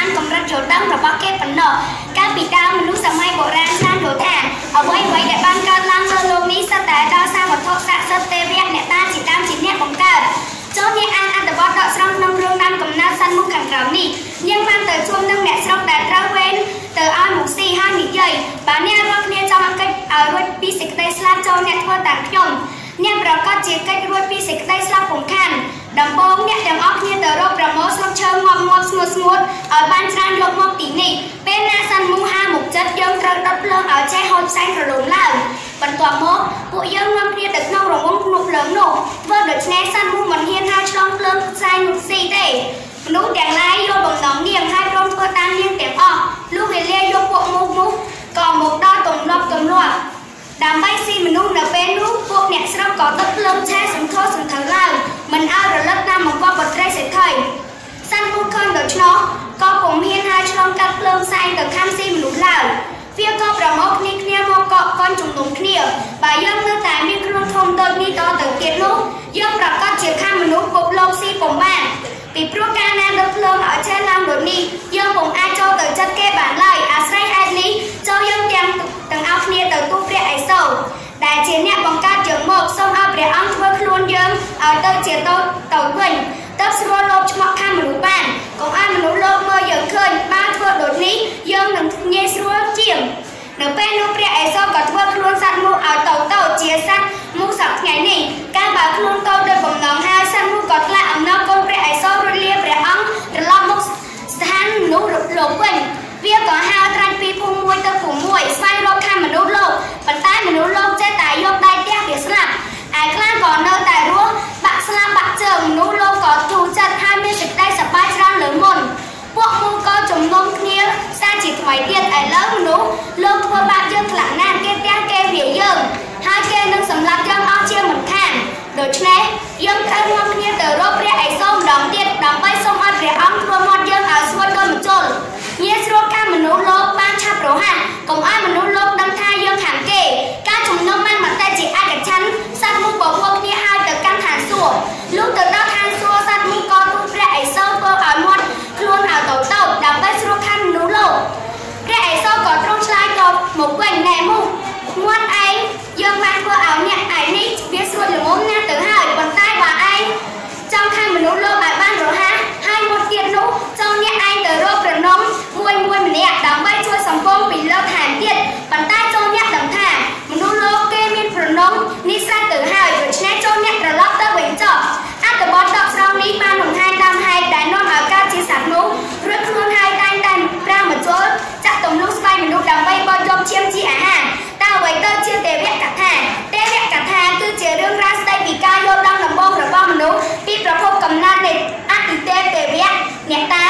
តាមកម្រិតយល់ដឹងរបស់គេប៉ុណ្ណោះកាលពីដើមមនុស្សសម័យបុរាណឆ្នាំយល់ថាអ្វីៗដែលបានកើតឡើងលើលោកនេះសុទ្ធតែដោយសារវត្ថុស័ក្តិសិទ្ធិទេវៈអ្នកតាជាដើមជាអ្នកបង្កើតចូលអ្នកអានអត្ថបទដកស្រង់ក្នុងរឿងដើមកំណើតសន្មុខខាងក្រោមនេះយើងបានទៅជួបនឹងអ្នកស្រុកដែលត្រូវវេនទៅឲ្យមកស៊ីហើយនិយាយបើអ្នករាល់គ្នាចង់កិច្ចឲ្យរួចពីសេចក្តីស្លាប់ចូលអ្នកធ្វើតាមខ្ញុំអ្នកប្រកាសជាកិច្ចរួចពីសេចក្តីស្លាប់ពុំខានដំបូងអ្នកទាំងអស់គ្នាទៅរកប្រមូលស្លឹកឈើងាប់ស្ងួតឲ្យបានច្រើនយកមកទីនេះពេលណាសន្មូហាមកចិត្តយើងត្រូវដុតភ្លើងឲ្យចេះហូរផ្សែងរលំឡើងបន្ទាប់មកពួកយើងនាំគ្នាទៅក្នុងរង្វង់ភ្នំភ្លើងនោះធ្វើដូច្នេះសន្មូមិនហ៊ានហើយឆ្លងភ្លើងផ្សែងនោះស៊ីទេមនុស្សទាំងឡាយយកបំណងនាងហើយព្រមធ្វើតាមនាងទាំងអស់លុះវេលាយកពួកមូសក៏មកដល់ទម្លាប់ដើម្បីស៊ីមនុស្សនៅពេលនោះពួកអ្នកស្រុកក៏ដុតភ្លើងឆេះសន្ធោសន្ធៅឡើងមិនឲ្យរលឹកតាមបង្គាប់បុត្រីសេដ្ឋីសន្មូឃើញដូច្នោះក៏ពុំហ៊ានហើយឆ្លងកាត់ភ្លើងផ្សែងទៅខាងស៊ីមនុស្សឡើយវាក៏ប្រមូលគ្នាមកកកកន់ជំនុំគ្នាបើយើងនៅតែមានខ្លួនធំដូចនេះតទៅទៀតនោះយើងប្រកាសជាខាងមនុស្សពុកលោកស៊ីពុំបានពីព្រោះការណាដុតភ្លើងឲ្យឆេះឡើងដូចនេះយើងពុំអាចចូលទៅចិត្តគេបានឡើយអាស្រ័យហេតុនេះចូលយើងទាំងអស់គ្នាទៅទូព្រះឥសូរដែលជាអ្នកបង្កើតយើងមកសូមឲ្យព្រះអង្គធ្វើខ្លួនយើងឲ្យទៅជាទៅវិញទៅស្រួលលោកឆ្មក់ខាងមនុស្សបានកុំឲ្យមនុស្សលោកមើលយើងឃើញបានធ្វើដូចនេះយើងនឹងងាយស្រួលជាងនៅពេលនោះព្រះឥសូរក៏ធ្វើខ្លួនសត្វមូសឲ្យទៅជាសត្វមូសសប្តាហ៍ថ្ងៃនេះកាលបើខ្លួនទៅដោយបំណងហើយសត្វមូសក៏ថ្លាក់អំណរគុណព្រះឥសូររួចលាព្រះអង្គត្រឡប់មកស្ថានមនុស្សលោកវិញវាក៏ហៅត្រាច់ពីភូមិមួយទៅភូមិមួយស្វែងរកខាងមនុស្សលោកប៉ុន្តែមនុស្សលោកចេះតែយកដៃទះវាស្លាប់ឯខ្លះក៏នៅតែរស់បាក់ស្លាប់បាក់ជើងមនុស្សលោកក៏ទូចិត្តហើយមានសេចក្តីសប្បាយច្រើនលើមុនពួកមូសក៏ជំនុំគ្នាសារជាថ្មីទៀតឥឡូវមនុស្សលោកធ្វើបាបយើងខ្លាំងណាស់គេទះគេវាយើងហើយគេនឹងសម្លាប់យើងអស់ជាមិនខានដូច្នេះយើងត្រូវនាំគ្នាទៅរកព្រះឥសូរម្ដងទៀតដើម្បីសូមឲ្យព្រះអង្គធ្វើមាត់យើងឲ្យស្រួយដោយមជុលងាយស្រួលការមនុស្សលោកបានឆាប់រហ័សកុំឲ្យមនុស្សលោកដឹងថាយើងខាងគេការជំនុំបានមកតែជាឯកច្ឆន្ទសត្វមូសបបួលគ្នាហើយទៅកាន់ឋានសួគ៌លុះទៅដល់ឋានសួគ៌សត្វមូសក៏ទូលព្រះឥសូរធ្វើឲ្យមាត់ខ្លួនឲ្យទៅដើម្បីស្រួលខាងមនុស្សលោកព្រះឥសូរក៏ទ្រង់ឆ្លើយតបមកវិញណែមូសមាត់ឯងយើងបានធ្វើឲ្យអ្នកឯងនេះវាស្រួលល្មមណាស់ទៅហើយប៉ុន្តែបើឯងចង់ខាងមនុស្សលោកឲ្យបានរហ័សហើយមុតទៀតនោះចូលអ្នកឯងទៅរកប្រណុំមួយម្នាក់ដើម្បីជួយសង្គមពីលើថែមទៀតប៉ុន្តែចូលអ្នកដឹងថាមនុស្សលោកគេមានប្រណុំនេះស្រេចទៅហើយដូច្នេះចូលអ្នកត្រឡប់ទៅវិញចុះអត្ថបទដកស្រង់នេះបានបង្ហាញតាមហេតុដែលនាំឲ្យកើតជាសត្វនោះរួចខ្លួនហើយតែងតែប្រាំបញ្ចូលចាក់ទំនុកស្បែកមនុស្សដើម្បីបរិយឈាមជាអាហារតើអ្វីទៅជាទេវកថាគឺជារឿងរ៉ាវស្ដីពីការយល់ដឹងដំបូងរបស់មនុស្សពីប្រភពកំណើតនៃអតិទេពទេវៈអ្នកតា